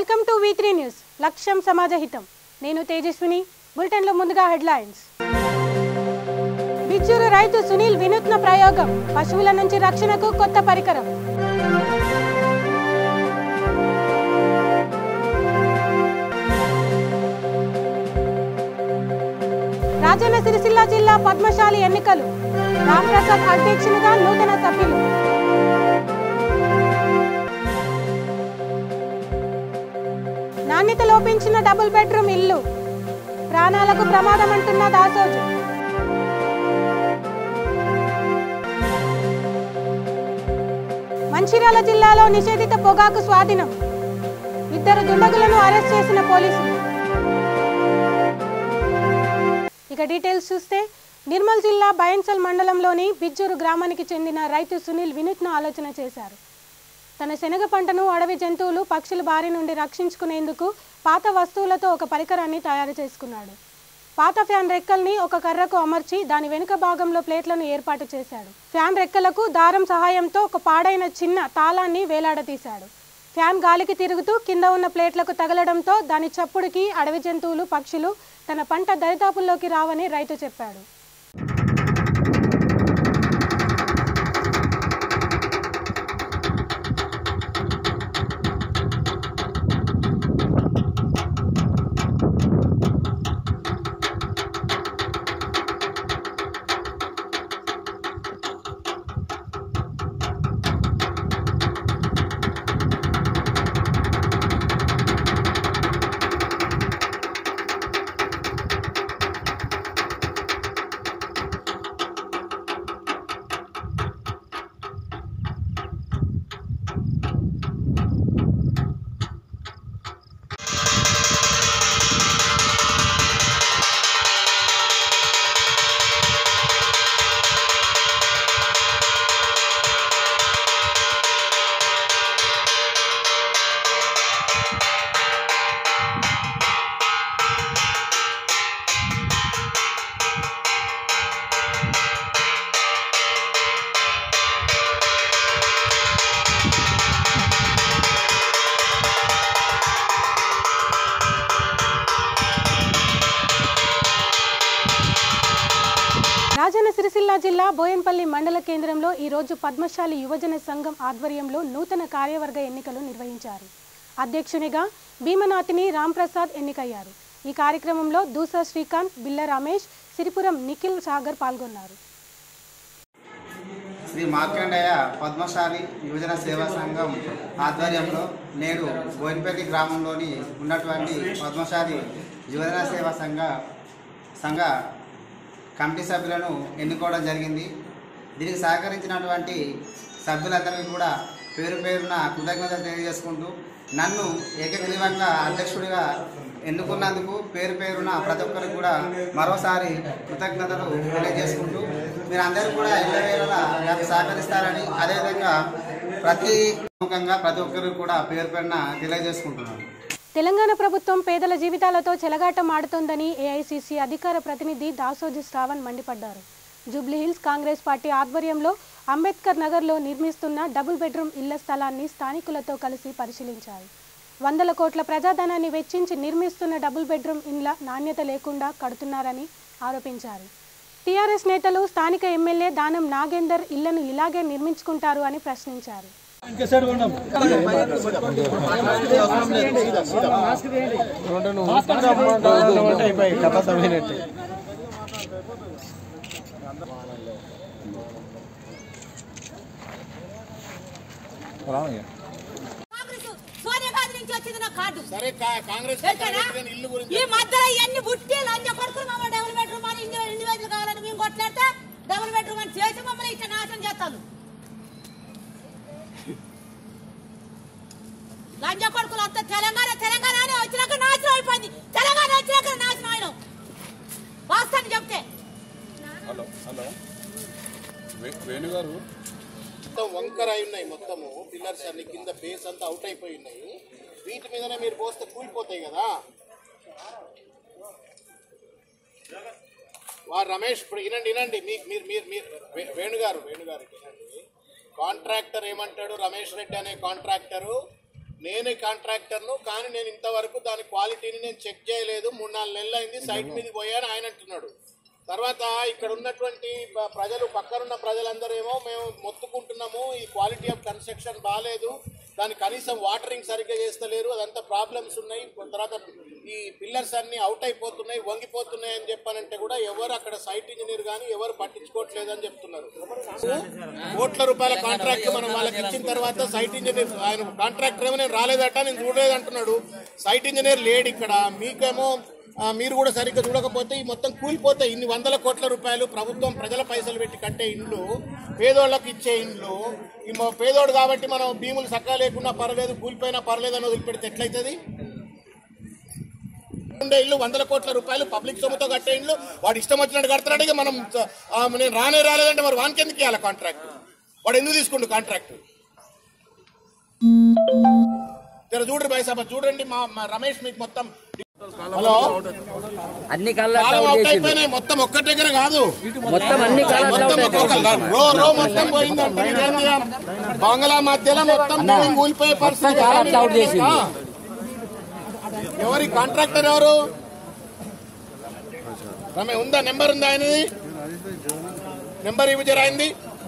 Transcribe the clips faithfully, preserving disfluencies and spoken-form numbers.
Welcome to V three news లక్ష్యం సమాజహితం. నేను తేజస్విని. బులెటిన్లో ముందుగా హెడ్లైన్స్. బిజ్జూరు రైతు సునీల్ వినూత్న ప్రయోగం, పశువుల నుంచి రక్షణకు కొత్త పరికరం. రాజన్న సిరిసిల్ల జిల్లా పద్మశాలి ఎన్నికలు, రాంప్రసాద్ అధ్యక్షునిగా నూతన సభ్యులు. నాణ్యత లోపించిన డబుల్ బెడ్రూమ్ ఇల్లు, ప్రాణాలకు ప్రమాదం అంటున్న దాసోజు. మంచిర్యాల జిల్లాలో నిషేధిత పొగాకు స్వాధీనం, ఇద్దరు దుండగులను అరెస్ట్ చేసిన పోలీసులు. ఇక డీటెయిల్స్ చూస్తే, నిర్మల్ జిల్లా బైన్సల్ మండలంలోని బిజ్జూరు గ్రామానికి చెందిన రైతు సునీల్ వినూత్న ఆలోచన చేశారు. తన శనగ పంటను అడవి జంతువులు, పక్షుల బారి నుండి రక్షించుకునేందుకు పాత వస్తువులతో ఒక పరికరాన్ని తయారు చేసుకున్నాడు. పాత ఫ్యాన్ రెక్కల్ని ఒక కర్రకు అమర్చి దాని వెనుక భాగంలో ప్లేట్లను ఏర్పాటు చేశాడు. ఫ్యాన్ రెక్కలకు దారం సహాయంతో ఒక పాడైన చిన్న తాళాన్ని వేలాడదీశాడు. ఫ్యాన్ గాలికి తిరుగుతూ కింద ఉన్న ప్లేట్లకు తగలడంతో దాని చప్పుడుకి అడవి జంతువులు, పక్షులు తన పంట దరిదాపుల్లోకి రావని రైతు చెప్పాడు. రాజన్న సిరిసిల్ల జిల్లా బోయన్పల్లి మండల కేంద్రంలో ఈరోజు పద్మశాలి యువజన సంఘం ఆధ్వర్యంలో నూతన కార్యవర్గ ఎన్నికలు నిర్వహించారు. అధ్యక్షునిగా భీమనాథిని రాంప్రసాద్ ఎన్నికయ్యారు. ఈ కార్యక్రమంలో దూసా శ్రీకాంత్, బిల్ల రమేష్, సిరిపురం నిఖిల్ సాగర్ పాల్గొన్నారు. శ్రీ మార్కండేయ పద్మశాలి యువజన సేవా సంఘం ఆధ్వర్యంలో నేడు బోయన్పల్లి గ్రామంలోని ఉన్నటువంటి పద్మశాలి యువజన సేవా సంఘ సంఘ కమిటీ సభ్యులను ఎన్నుకోవడం జరిగింది. దీనికి సహకరించినటువంటి సభ్యులందరికీ కూడా పేరు పేరున కృతజ్ఞతలు తెలియజేసుకుంటూ, నన్ను ఏకగ్రీవంగా అధ్యక్షుడిగా ఎన్నుకున్నందుకు పేరు పేరున ప్రతి ఒక్కరికి కూడా మరోసారి కృతజ్ఞతలు తెలియజేసుకుంటూ, మీరందరూ కూడా ఎల్లవేళలా నాకు సహకరిస్తారని, అదేవిధంగా ప్రతి ముఖంగా ప్రతి ఒక్కరికి కూడా పేరు పేరున తెలియజేసుకుంటున్నాను. తెలంగాణ ప్రభుత్వం పేదల జీవితాలతో చెలగాటం ఆడుతోందని ఏఐసీసీ అధికార ప్రతినిధి దాసోజు శ్రావణ్ మండిపడ్డారు. జూబ్లీహిల్స్ కాంగ్రెస్ పార్టీ ఆధ్వర్యంలో అంబేద్కర్ నగర్లో నిర్మిస్తున్న డబుల్ బెడ్రూమ్ ఇళ్ల స్థలాన్ని స్థానికులతో కలిసి పరిశీలించారు. వందల కోట్ల ప్రజాధనాన్ని వెచ్చించి నిర్మిస్తున్న డబుల్ బెడ్రూమ్ ఇళ్ల నాణ్యత లేకుండా కడుతున్నారని ఆరోపించారు. టీఆర్ఎస్ నేతలు స్థానిక ఎమ్మెల్యే దానం నాగేందర్ ఇళ్లను ఇలాగే నిర్మించుకుంటారు అని ప్రశ్నించారు. ఈ మధ్యలో ఎన్ని బుట్టి లంచ కొడుకులు మమ్మల్ని డబుల్ బెడ్రూమ్ అని ఇందులో ఎన్ని వేలు కావాలని మేము కొట్లాడితే డబుల్ బెడ్రూమ్ అని చేసి మమ్మల్ని ఇట్లా నాశనం చేస్తాను. లంచ కొడుకులు అంతా తెలంగాణ తెలంగాణ వచ్చినాక నాశనం అయిపోయింది. తెలంగాణ వచ్చినాక నాశనం అయిన వాస్తవాన్ని చెప్తే. హలో హలో వేణుగారు, మొత్తం వంకర అయి ఉన్నాయి. మొత్తము పిల్లర్స్ అన్ని కింద బేస్ అంతా అవుట్ అయిపోయి ఉన్నాయి. వీటి మీదనే మీరు పోస్తే కూలిపోతాయి కదా. వారు రమేష్, ఇప్పుడు వినండి వినండి మీకు మీరు మీరు మీరు వేణుగారు వేణుగారు వినండి. కాంట్రాక్టర్ ఏమంటాడు, రమేష్ రెడ్డి అనే కాంట్రాక్టరు నేనే కాంట్రాక్టర్ను, కానీ నేను ఇంతవరకు దాని క్వాలిటీని నేను చెక్ చేయలేదు, మూడు నాలుగు నెలలు అయింది సైట్ మీదకి పోయాను ఆయన అంటున్నాడు. తర్వాత ఇక్కడ ఉన్నటువంటి ప్రజలు, పక్కనున్న ప్రజలందరూ ఏమో మేము మొత్తుకుంటున్నాము, ఈ క్వాలిటీ ఆఫ్ కన్స్ట్రక్షన్ బాగాలేదు, దాని కనీసం వాటరింగ్ సరిగ్గా చేస్తలేరు, అదంతా ప్రాబ్లమ్స్ ఉన్నాయి, తర్వాత ఈ పిల్లర్స్ అన్ని అవుట్ అయిపోతున్నాయి, వంగిపోతున్నాయి అని చెప్పానంటే కూడా ఎవరు అక్కడ సైట్ ఇంజనీర్ కానీ ఎవరు పట్టించుకోవట్లేదు అని చెప్తున్నారు. కోట్ల రూపాయల కాంట్రాక్ట్ మనం వాళ్ళకి ఇచ్చిన తర్వాత సైట్ ఇంజనీర్, ఆయన కాంట్రాక్టర్ ఏమో నేను రాలేదట, నేను చూడలేదు అంటున్నాడు. సైట్ ఇంజనీర్ లేడు ఇక్కడ. మీకేమో మీరు కూడా సరిగ్గా చూడకపోతే ఈ మొత్తం కూలిపోతాయి. ఇన్ని వందల కోట్ల రూపాయలు ప్రభుత్వం ప్రజల పైసలు పెట్టి కట్టే ఇండ్లు, పేదోళ్ళకి ఇచ్చే ఇండ్లు, ఈ పేదోడు కాబట్టి మనం భీములు సక్కా లేకున్నా పర్లేదు, కూలిపోయినా పర్లేదు అని వదిలిపెడితే ఎట్లయితుంది? ఉండే ఇల్లు వందల కోట్ల రూపాయలు పబ్లిక్ సొమ్ముతో కట్టే ఇండ్లు వాడు ఇష్టం వచ్చినట్టు కడతాడు. మనం నేను రానే రాలేదంటే మరి వానికి ఎందుకు ఇవ్వాలి కాంట్రాక్ట్? వాడు ఎందుకు తీసుకుంటు కాంట్రాక్ట్? జర చూడండి భాయ్ సాబ్, చూడండి మా రమేష్ మీకు మొత్తం హలో అన్ని అయిపోయినాయి, మొత్తం ఒక్క దగ్గర కాదు, మొత్తం అన్ని రో రో మొత్తం పోయిందంటే బంగ్లా మధ్యలో మొత్తం కూలిపోయే పరిస్థితి. ఎవరి కాంట్రాక్టర్ ఎవరు? రమే ఉందా? నెంబర్ ఉందా ఆయనది? నెంబర్ ఇవి జర అయింది.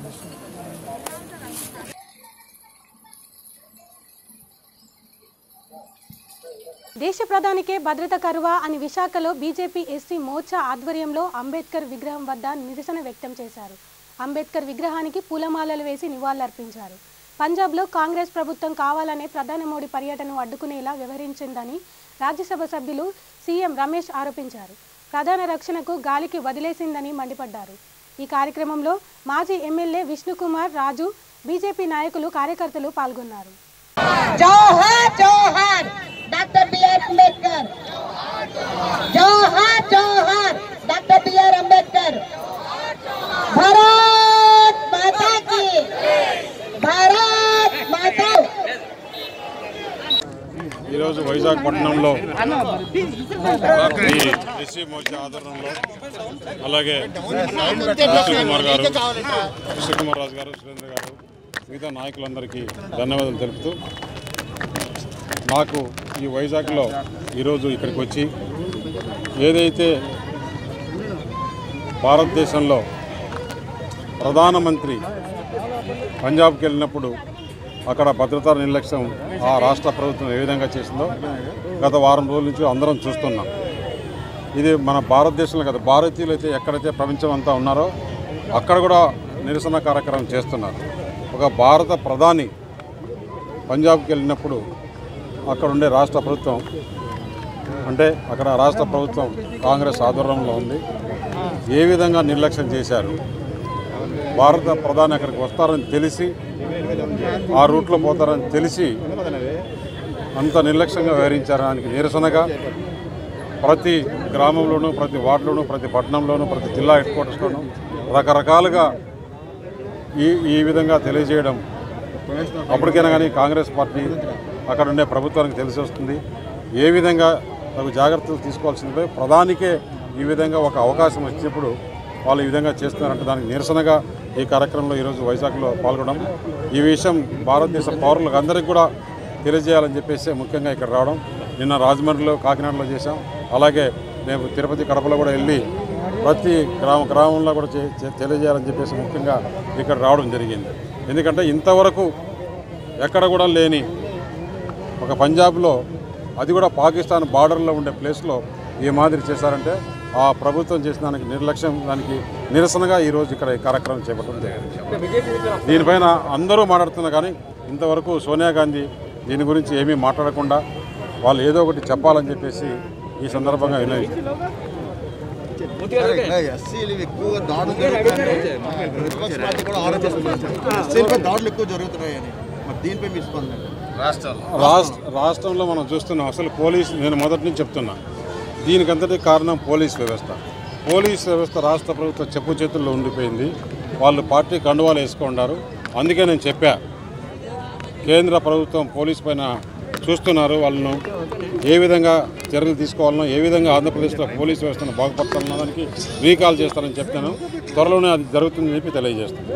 దేశ ప్రధానికే భద్రత కరువా అని విశాఖలో బీజేపీ ఎస్సీ మోర్చా ఆధ్వర్యంలో అంబేద్కర్ విగ్రహం వద్ద నిరసన వ్యక్తం చేశారు. అంబేద్కర్ విగ్రహానికి పూలమాలలు వేసి నివాళులర్పించారు. పంజాబ్లో కాంగ్రెస్ ప్రభుత్వం కావాలనే ప్రధాని మోడీ పర్యటనను అడ్డుకునేలా వ్యవహరించిందని రాజ్యసభ సభ్యులు సీఎం రమేష్ ఆరోపించారు. ప్రధాన రక్షణకు గాలికి వదిలేసిందని మండిపడ్డారు. ఈ కార్యక్రమంలో మాజీ ఎమ్మెల్యే విష్ణుకుమార్ రాజు, బీజేపీ నాయకులు, కార్యకర్తలు పాల్గొన్నారు. జోహార్ జోహార్ డాక్టర్ బిఆర్ అంబేద్కర్, జోహార్ జోహార్ డాక్టర్ బిఆర్ అంబేద్కర్, భారత్ మాతా కీ, భారత్ మాతా. ఈరోజు వైజాగ్ పట్టణంలో ఈ ఎస్సీ మోర్చా ఆధ్వర్యంలో అలాగే కృష్ణకుమార్ గారు, కృష్ణకుమార్ రాజు గారు, సురేంద్ర గారు, మిగతా నాయకులందరికీ ధన్యవాదాలు తెలుపుతూ, నాకు ఈ వైజాగ్లో ఈరోజు ఇక్కడికి వచ్చి ఏదైతే భారతదేశంలో ప్రధానమంత్రి పంజాబ్కి వెళ్ళినప్పుడు అక్కడ భద్రతా నిర్లక్ష్యం ఆ రాష్ట్ర ప్రభుత్వం ఏ విధంగా చేసిందో గత వారం రోజుల నుంచి అందరం చూస్తున్నాం. ఇది మన భారతదేశంలో కదా, భారతీయులు అయితే ఎక్కడైతే ప్రపంచం అంతా ఉన్నారో అక్కడ కూడా నిరసన కార్యక్రమం చేస్తున్నారు. ఒక భారత ప్రధాని పంజాబ్కి వెళ్ళినప్పుడు అక్కడ ఉండే రాష్ట్ర ప్రభుత్వం, అంటే అక్కడ రాష్ట్ర ప్రభుత్వం కాంగ్రెస్ ఆధ్వర్యంలో ఉంది, ఏ విధంగా నిర్లక్ష్యం చేశారు. భారత ప్రధాని అక్కడికి వస్తారని తెలిసి, ఆ రూట్లో పోతారని తెలిసి అంత నిర్లక్ష్యంగా వ్యవహరించడానికి నిరసనగా ప్రతి గ్రామంలోనూ, ప్రతి వార్డులోనూ, ప్రతి పట్టణంలోనూ, ప్రతి జిల్లా హెడ్ క్వార్టర్స్లోనూ రకరకాలుగా ఈ ఈ విధంగా తెలియజేయడం అప్పటికైనా కానీ కాంగ్రెస్ పార్టీ అక్కడ ఉండే ప్రభుత్వానికి తెలిసి వస్తుంది. ఏ విధంగా తగు జాగ్రత్తలు తీసుకోవాల్సిందిపై ప్రధానికే ఈ విధంగా ఒక అవకాశం వచ్చినప్పుడు వాళ్ళు ఈ విధంగా చేస్తున్నారంటే దానికి నిరసనగా ఈ కార్యక్రమంలో ఈరోజు వైజాగ్లో పాల్గొనడం, ఈ విషయం భారతదేశ పౌరులకు అందరికీ కూడా తెలియజేయాలని చెప్పేసి ముఖ్యంగా ఇక్కడ రావడం. నిన్న రాజమండ్రిలో, కాకినాడలో చేశాం. అలాగే మేము తిరుపతి, కడపలో కూడా వెళ్ళి ప్రతి గ్రామ గ్రామంలో కూడా తెలియజేయాలని చెప్పేసి ముఖ్యంగా ఇక్కడ రావడం జరిగింది. ఎందుకంటే ఇంతవరకు ఎక్కడ కూడా లేని ఒక పంజాబ్లో, అది కూడా పాకిస్తాన్ బార్డర్లో ఉండే ప్లేస్లో ఏ మాదిరి చేశారంటే ఆ ప్రభుత్వం చేసిన దానికి నిర్లక్ష్యం, దానికి నిరసనగా ఈరోజు ఇక్కడ ఈ కార్యక్రమం చేపట్టడం జరిగింది. దీనిపైన అందరూ మాట్లాడుతున్నారు కానీ ఇంతవరకు సోనియా గాంధీ దీని గురించి ఏమీ మాట్లాడకుండా వాళ్ళు ఏదో ఒకటి చెప్పాలని చెప్పేసి ఈ సందర్భంగా వినయిస్తున్నారు. ఎస్సీలు ఎక్కువ దాడులు దాడులు ఎక్కువ జరుగుతున్నాయని మరి దీనిపై మీ స్పందన? రాష్ట్ర రాష్ట్రంలో మనం చూస్తున్నాం. అసలు పోలీస్, నేను మొదటి నుంచి చెప్తున్నా, దీనికంతటి కారణం పోలీస్ వ్యవస్థ. పోలీస్ వ్యవస్థ రాష్ట్ర ప్రభుత్వం చెప్పు చేతుల్లో ఉండిపోయింది. వాళ్ళు పార్టీ కండువాలు వేసుకున్నారు. అందుకే నేను చెప్పా, కేంద్ర ప్రభుత్వం పోలీస్ పైన చూస్తున్నారు. వాళ్ళను ఏ విధంగా చర్యలు తీసుకోవాలనో, ఏ విధంగా ఆంధ్రప్రదేశ్లో పోలీసు వ్యవస్థను బాగుపరచాలన్న దానికి రీకాల్ చేస్తారని చెప్తాను. త్వరలోనే అది జరుగుతుందని చెప్పి తెలియజేస్తాను.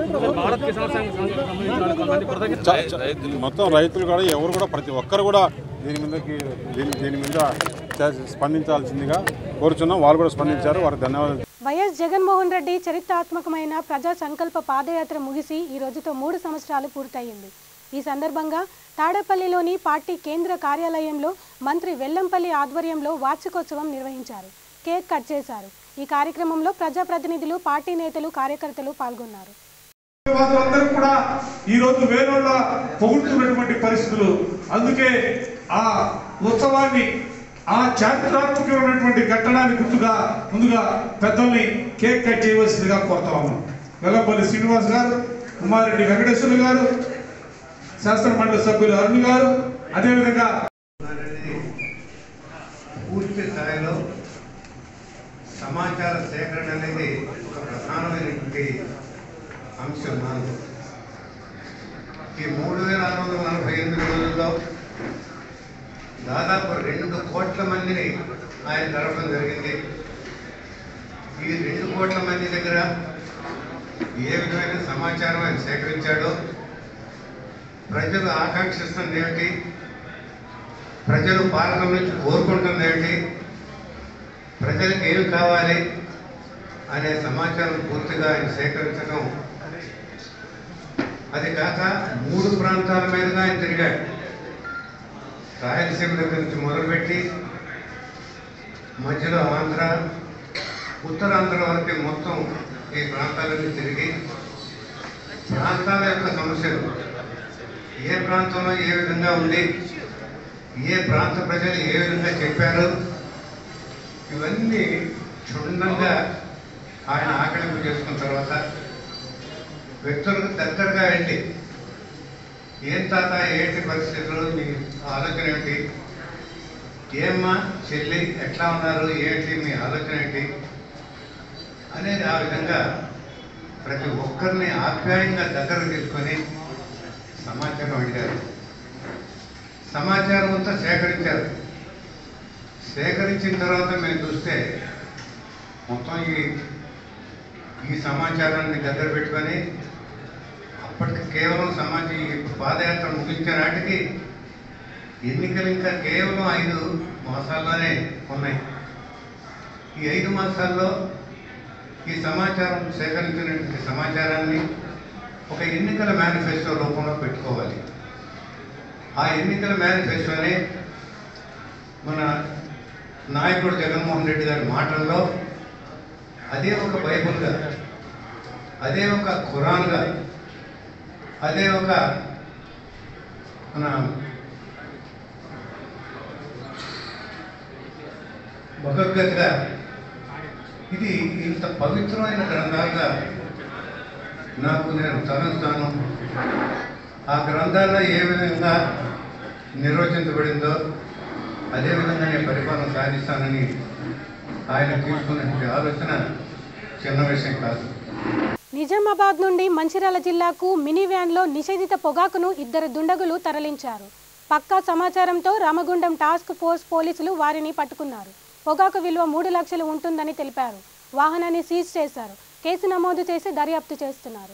మొత్తం రైతులు కూడా ఎవరు కూడా ప్రతి ఒక్కరు కూడా దీని మీదకి దీని దీని మీద స్పందించాల్సిందిగా కోరుచున్నాం. వాళ్ళు కూడా స్పందించారు. వారికి ధన్యవాదాలు. వైఎస్ జగన్మోహన్ రెడ్డి చరిత్రాత్మకమైన ప్రజా సంకల్ప పాదయాత్ర ముగిసి ఈ రోజుతో మూడు సంవత్సరాలు పూర్తయింది. ఈ సందర్భంగా తాడేపల్లిలోని పార్టీ కేంద్ర కార్యాలయంలో మంత్రి వెల్లంపల్లి ఆధ్వర్యంలో వార్షికోత్సవం నిర్వహించారు. కేక్ కట్ చేశారు. ఈ కార్యక్రమంలో ప్రజాప్రతినిధులు, పార్టీ నేతలు, కార్యకర్తలు పాల్గొన్నారు. వాళ్ళందరూ కూడా ఈరోజు వేరేళ్ళ పొగుడుతున్నటువంటి పరిస్థితులు. అందుకే ఆ ఉత్సవాన్ని, ఆ చారిత్రాత్మకమైనటువంటి ఘట్టనాన్ని గుర్తుగా ముందుగా పెద్దల్ని కేక్ కట్ చేయవలసిందిగా కోరుతా ఉన్నాం. వెల్లంపల్లి శ్రీనివాస్ గారు, ఉమారెడ్డి వెంకటేశ్వర గారు, శాసన మండలి సభ్యులు అరుణ్ గారు, అదేవిధంగా పూర్తి స్థాయిలో సమాచార సేకరణ అనేది ఒక ప్రధానమైనటువంటి అంశం. నాలుగు ఈ మూడు వేల ఆరు వందల నలభై ఎనిమిది రోజుల్లో దాదాపు రెండు కోట్ల మందిని ఆయన కలవడం జరిగింది. ఈ రెండు కోట్ల మంది దగ్గర ఏ విధమైన సమాచారం ఆయన సేకరించాడో, ప్రజలు ఆకాంక్షిస్తుంది ఏమిటి, ప్రజలు పాలన నుంచి కోరుకుంటుంది ఏమిటి, ప్రజలకు ఏమి కావాలి అనే సమాచారం పూర్తిగా ఆయన సేకరించడం. అది కాక మూడు ప్రాంతాల మీదుగా ఆయన తిరిగాడు. రాయలసీమ దగ్గర నుంచి మొదలుపెట్టి మధ్యలో ఆంధ్ర, ఉత్తరాంధ్ర వరకు మొత్తం ఈ ప్రాంతాలన్నీ తిరిగి ప్రాంతాల యొక్క సమస్యలు, ఏ ప్రాంతంలో ఏ విధంగా ఉంది, ఏ ప్రాంత ప్రజలు ఏ విధంగా చెప్పారు, ఇవన్నీ క్షుణ్ణంగా ఆయన ఆకలింపు చేసుకున్న తర్వాత వ్యక్తులకు దగ్గరగా వెళ్ళి, ఏం తాత ఏంటి పరిస్థితులు, మీ ఆలోచన ఏంటి, ఏమ్మా చెల్లి ఎట్లా ఉన్నారు, ఏంటి మీ ఆలోచన ఏంటి అనేది ఆ విధంగా ప్రతి ఒక్కరిని ఆప్యాయంగా దగ్గర తీసుకొని సమాచారం అడిగారు. సమాచారం అంతా సేకరించారు. సేకరించిన తర్వాత మేము చూస్తే మొత్తం ఈ ఈ సమాచారాన్ని దగ్గర పెట్టుకొని అప్పటికి కేవలం సమాజం ఈ పాదయాత్ర ముగించే నాటికి ఎన్నికలు ఇంకా కేవలం ఐదు మాసాల్లోనే ఉన్నాయి. ఈ ఐదు మాసాల్లో ఈ సమాచారం సేకరించినటువంటి సమాచారాన్ని ఒక ఎన్నికల మేనిఫెస్టో రూపంలో పెట్టుకోవాలి. ఆ ఎన్నికల మేనిఫెస్టోని మన నాయకుడు జగన్మోహన్ రెడ్డి గారి మాటల్లో అదే ఒక బైబుల్గా, అదే ఒక ఖురాన్గా, అదే ఒక మన భగవద్గీతగా, ఇది ఇంత పవిత్రమైన గ్రంథాలుగా నాకు నేను తలంతాను. ఆ గ్రంథాల్లో ఏ విధంగా నిర్వచించబడిందో అదేవిధంగా నేను పరిపాలన సాధిస్తానని ఆయన తీసుకున్నటువంటి ఆలోచన చిన్న విషయం కాదు. నిజామాబాద్ నుండి మంచిర్యాల జిల్లాకు మినీ వ్యాన్లో నిషేధిత పొగాకును ఇద్దరు దుండగులు తరలించారు. పక్కా సమాచారంతో రామగుండం టాస్క్ ఫోర్స్ పోలీసులు వారిని పట్టుకున్నారు. పొగాకు విలువ మూడు లక్షలు ఉంటుందని తెలిపారు. వాహనాన్ని సీజ్ చేశారు. కేసు నమోదు చేసి దర్యాప్తు చేస్తున్నారు.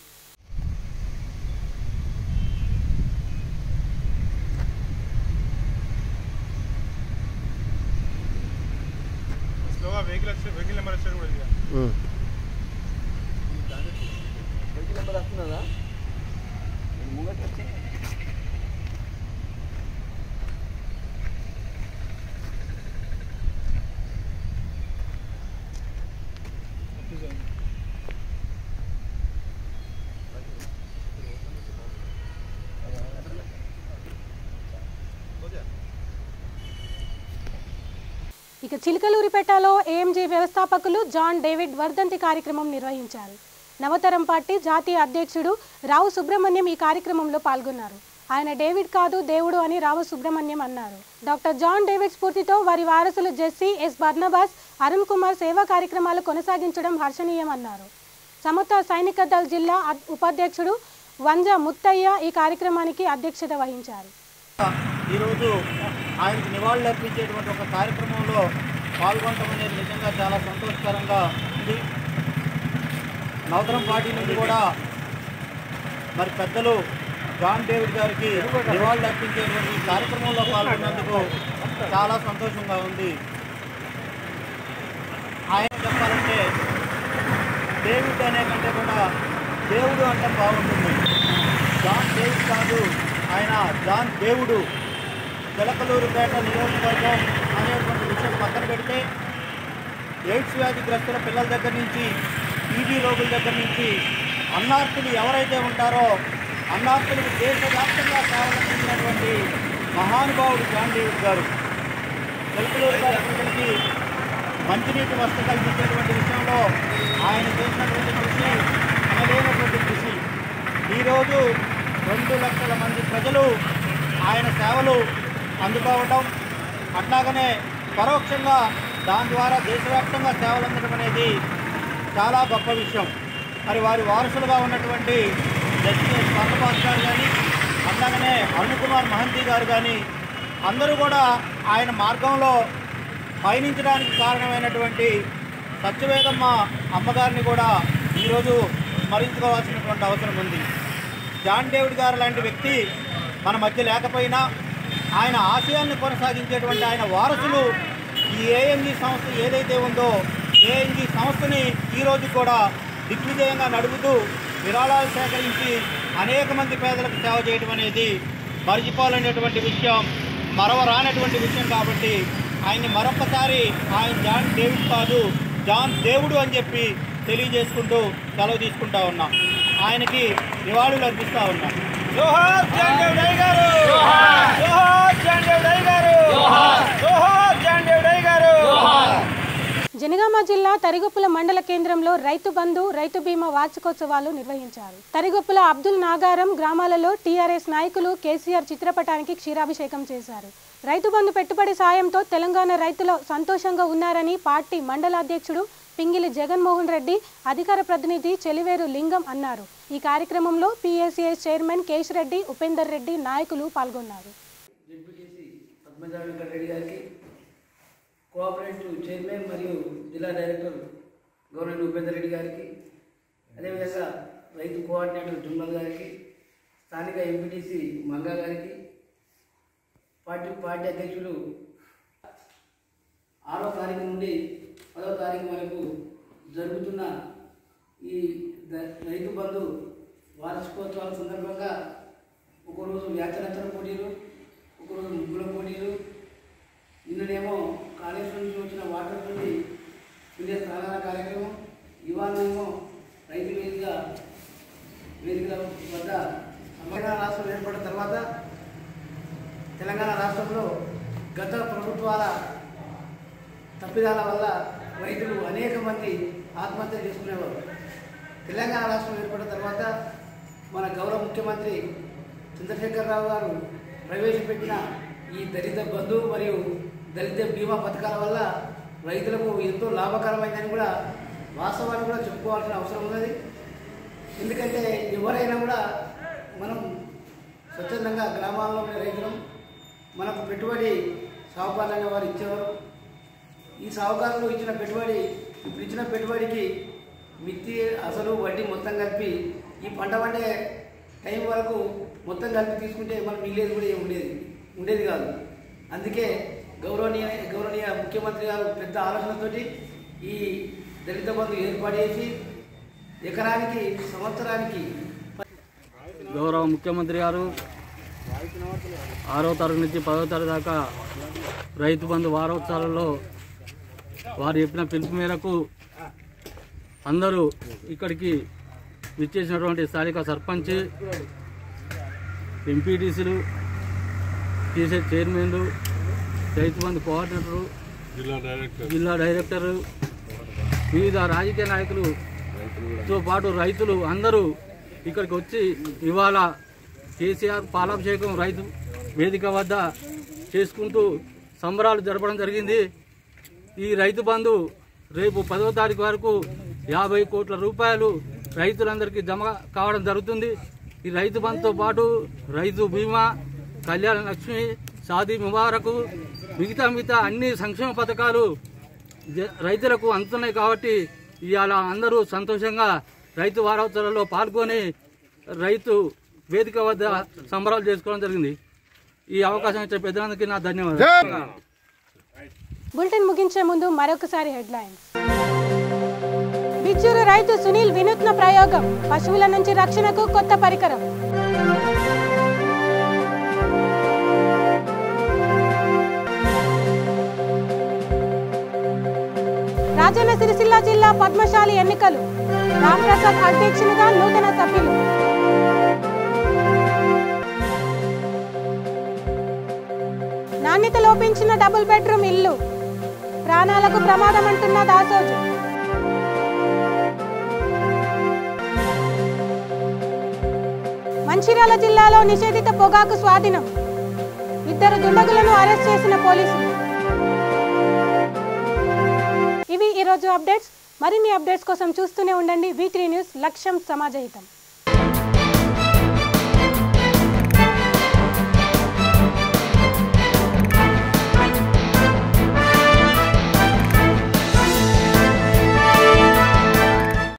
ఇక చిలకలూరిపేటలో ఏఎంజీ వ్యవస్థాపకులు జాన్ డేవిడ్ వర్ధంతి కార్యక్రమం నిర్వహించారు. నవతరం పార్టీ జాతీయ అధ్యక్షుడు రావు సుబ్రహ్మణ్యం ఈ కార్యక్రమంలో పాల్గొన్నారు. ఆయన డేవిడ్ కాదు దేవుడు అని రావు సుబ్రహ్మణ్యం అన్నారు. డాక్టర్ జాన్ డేవిడ్ స్ఫూర్తితో వారి వారసులు Jessie, S Barnabas, Arun Kumar సేవా కార్యక్రమాలు కొనసాగించడం హర్షణీయమన్నారు. సమత సైనిక దళ జిల్లా ఉపాధ్యక్షుడు వంజ ముత్తయ్య ఈ కార్యక్రమానికి అధ్యక్షత వహించారు. ఈరోజు ఆయనకు నివాళులు అర్పించేటువంటి ఒక కార్యక్రమంలో పాల్గొనడం అనేది నిజంగా చాలా సంతోషకరంగా ఉంది. నవతరం పార్టీ నుండి కూడా మరి పెద్దలు జాన్ డేవిడ్ గారికి నివాళులు అర్పించేటువంటి ఈ కార్యక్రమంలో పాల్గొన్నందుకు చాలా సంతోషంగా ఉంది. ఆయన చెప్పాలంటే డేవిడ్ అనే కంటే కూడా దేవుడు అంటే బాగుంటుంది. జాన్ డేవిడ్ కాదు, ఆయన జాన్ దేవుడు. చిలకలూరుపేట నియోజకవర్గం అనేటువంటి విషయం పక్కన పెడితే ఎయిడ్స్ వ్యాధిగ్రస్తుల పిల్లల దగ్గర నుంచి టీబీ రోగుల దగ్గర నుంచి అన్నార్థులు ఎవరైతే ఉంటారో అన్నార్థులకు దేశవ్యాప్తంగా సేవలందించినటువంటి మహానుభావుడు జాన్ డేవిడ్ గారు. చిలకలూరుపేట ప్రజలకి మంచినీటి వసతి కల్పించేటువంటి విషయంలో ఆయన చేసినటువంటి కృషి అనలేనటువంటి కృషి. ఈరోజు రెండు లక్షల మంది ప్రజలు ఆయన సేవలు అందుకోవటం, అట్లాగనే పరోక్షంగా దాని ద్వారా దేశవ్యాప్తంగా సేవలు అందడం అనేది చాలా గొప్ప విషయం. మరి వారి వారసులుగా ఉన్నటువంటి జస్టిస్ స్వర్ణపాస్ గారు కానీ అట్లాగనే అరుణ్ కుమార్ మహంతి గారు కానీ అందరూ కూడా ఆయన మార్గంలో పయనించడానికి కారణమైనటువంటి సత్యవేదమ్మ అమ్మగారిని కూడా ఈరోజు స్మరించుకోవాల్సినటువంటి అవసరం ఉంది. జాన్ డేవిడ్ గారు లాంటి వ్యక్తి మన మధ్య లేకపోయినా ఆయన ఆశయాన్ని కొనసాగించేటువంటి ఆయన వారసులు ఈ ఏఎన్జీ సంస్థ ఏదైతే ఉందో ఏఎన్జీ సంస్థని ఈరోజు కూడా దిగ్విజయంగా నడుపుతూ విరాళాలు సేకరించి అనేక మంది పేదలకు సేవ చేయడం అనేది మరిచిపోలేనటువంటి విషయం, మరవరానటువంటి విషయం. కాబట్టి ఆయన్ని మరొకసారి ఆయన జాన్ డేవిడ్ కాదు జాన్ దేవుడు అని చెప్పి తెలియజేసుకుంటూ సెలవు తీసుకుంటా ఉన్నాం. ఆయనకి నివాళులు అర్పిస్తూ ఉన్నాం. జోహార్ జాన్ డేవిడ్ అయ్య గారు, జోహార్ జాన్ డేవిడ్ అయ్య గారు, జోహార్ జాన్ డేవిడ్ అయ్య గారు. జనగామ జిల్లా తరిగొప్పుల మండల కేంద్రంలో రైతు బంధు రైతు బీమా వార్షికోత్సవాలు నిర్వహించారు. తరిగొప్పుల అబ్దుల్ నాగారం గ్రామాలలో టీఆర్ఎస్ నాయకులు కేసీఆర్ చిత్రపటానికి క్షీరాభిషేకం చేశారు. రైతు బంధు పెట్టుబడి సాయంతో తెలంగాణ రైతులు సంతోషంగా ఉన్నారని పార్టీ మండల అధ్యక్షుడు పింగిలి జగన్మోహన్ రెడ్డి, అధికార ప్రతినిధి చెలివేరు లింగం అన్నారు. ఈ కార్యక్రమంలో పీఏసీఐ చైర్మన్ కేశ్ రెడ్డి, ఉపేందర్ రెడ్డి నాయకులు పాల్గొన్నారు. కోఆపరేటివ్ చైర్మన్ మరియు జిల్లా డైరెక్టర్ గవర్నర్ ఉపేందర్ రెడ్డి గారికి, అదేవిధంగా రైతు కోఆర్డినేటర్ జుమ్మల్ గారికి, స్థానిక ఎంపీటీసీ మంగా గారికి, పార్టీ పార్టీ అధ్యక్షులు ఆరో తారీఖు నుండి పదో తారీఖు వరకు జరుగుతున్న ఈ రైతు బంధు వార్షికోత్సవాల సందర్భంగా ఒకరోజు వ్యాఖ్యానంతర పోటీలు, ఒకరోజు ముగ్గుల పోటీలు, నిన్ననేమో కాళేశ్వరం నుంచి వచ్చిన వాటర్ నుండి వివిధ స్థానాల కార్యక్రమం, ఇవాళనేమో రైతు వేదిక వేదికల వద్ద తెలంగాణ రాష్ట్రం ఏర్పడిన తర్వాత తెలంగాణ రాష్ట్రంలో గత ప్రభుత్వాల తప్పిదాల వల్ల రైతులు అనేక మంది ఆత్మహత్య చేసుకునేవారు. తెలంగాణ రాష్ట్రం ఏర్పడిన తర్వాత మన గౌరవ ముఖ్యమంత్రి చంద్రశేఖరరావు గారు ప్రవేశపెట్టిన ఈ దళిత బంధు మరియు దళిత బీమా పథకాల వల్ల రైతులకు ఎంతో లాభకరమైందని కూడా వాస్తవాన్ని కూడా చెప్పుకోవాల్సిన అవసరం ఉన్నది. ఎందుకంటే ఎవరైనా కూడా మనం స్వచ్ఛందంగా గ్రామాల్లో ఉండే రైతులం, మనకు పెట్టుబడి సాగుకారులైన వారు ఇచ్చేవారు. ఈ సాగుకారులు ఇచ్చిన పెట్టుబడి ఇప్పుడు ఇచ్చిన పెట్టుబడికి మిత్తి అసలు వడ్డీ మొత్తం కలిపి ఈ పంట పండే టైం వరకు మొత్తం కలిపి తీసుకుంటే మనం మిగిలేది కూడా ఉండేది ఉండేది కాదు. అందుకే గౌరవనీయ గౌరవనీయ ముఖ్యమంత్రి గారు పెద్ద ఆలోచనతోటి ఈ దళిత బంధు ఏర్పాటు చేసి ఎకరానికి సంవత్సరానికి గౌరవ ముఖ్యమంత్రి గారు ఆరో తరగతి నుంచి పదో తరగతి దాకా రైతు బంధు వారోత్సవాలలో వారు చెప్పిన పిలుపు మేరకు అందరూ ఇక్కడికి విచ్చేసినటువంటి స్థానిక సర్పంచ్, ఎంపీటీసీలు, టీసీ చైర్మన్లు, రైతు బంధు కోఆర్డినేటరు, జిల్లా డైరెక్టరు, వివిధ రాజకీయ నాయకులతో పాటు రైతులు అందరూ ఇక్కడికి వచ్చి ఇవాళ కేసీఆర్ పాలాభిషేకం రైతు వేదిక వద్ద చేసుకుంటూ సంబరాలు జరపడం జరిగింది. ఈ రైతు బంధు రేపు పదో తారీఖు వరకు యాభై కోట్ల రూపాయలు రైతులందరికీ జమ కావడం జరుగుతుంది. ఈ రైతు బంధుతో పాటు రైతు బీమా, కళ్యాణ లక్ష్మి, షాదీ ముబారకు మిగతా మిగతా అన్ని సంక్షేమ పథకాలు రైతులకు అందుతున్నాయి కాబట్టి ఇవాళ అందరూ సంతోషంగా రైతు వారోత్సవాలలో పాల్గొని రైతు వేదిక వద్ద సంబరాలు చేసుకోవడం జరిగింది. ఈ అవకాశం ఇచ్చే పెద్దలందరికీ నా ధన్యవాదాలు. బులెటిన్ ముగించే ముందు మరొకసారి హెడ్లైన్స్. బిజ్జూరు రైతు సునీల్ వినూత్న ప్రయోగం, పశువుల నుంచి రక్షణకు కొత్త పరికరం. రాజన్న సిరిసిల్ల జిల్లా పద్మశాలి ఎన్నికలు, రాంప్రసాద్ అధ్యక్షునిగా నూతన సభ్యులు. నాణ్యత లోపించిన డబుల్ బెడ్రూమ్ ఇల్లు, ప్రాణాలకు ప్రమాదం అంటున్న దాసోజు. మంచిర్యాల జిల్లాలో నిషేధిత పొగాకు స్వాధీనం, ఇద్దరు దుండగులను అరెస్ట్ చేసిన పోలీసులు. ఇవి ఈరోజు అప్డేట్స్. మరిన్ని అప్డేట్స్ కోసం చూస్తూనే ఉండండి వి త్రీ న్యూస్, లక్ష్యం సమాజహితం.